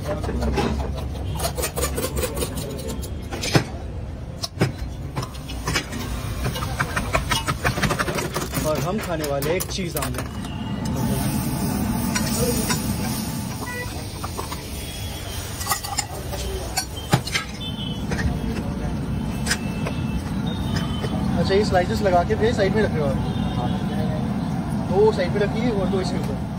और हम खाने वाले एक चीज आमलेट। अच्छा, ये स्लाइसेस लगा के फिर साइड में रख रहे हो आप? दो साइड पे रखिए और दो इसके ऊपर।